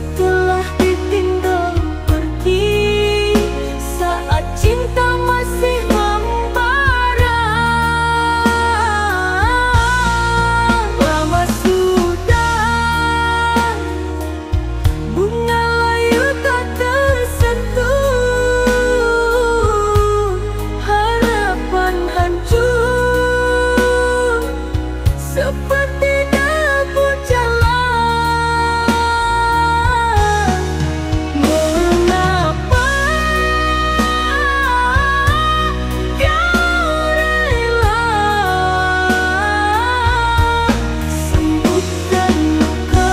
setelah ditinggal pergi, saat cinta masih membara. Lama sudah bunga layu tak tersentuh, harapan hancur seperti debu jalan. Mengapa kau rela sembuhkan luka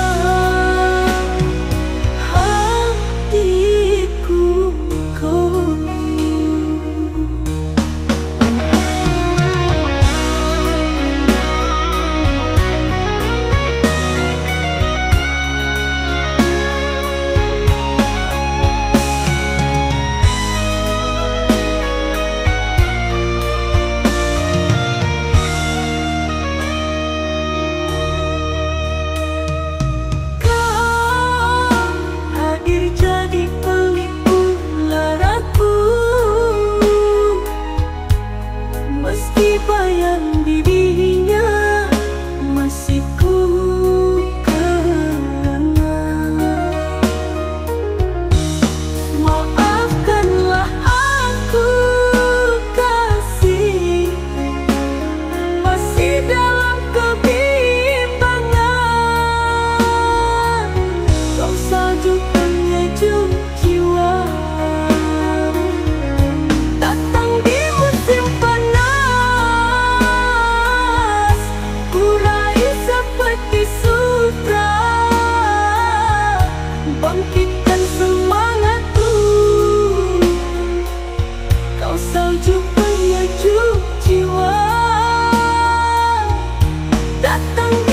hatiku kau? Hadir jadi pelipur laraku, meski bayang dirinya masih ku kenang. Maafkanlah aku kasih, masih dalam kebimbangan. Kau salju penyejuk jiwa, datang di musim panas, ku raih seperti sutra, bangkitkan semangatku. Kau salju penyejuk jiwa, datang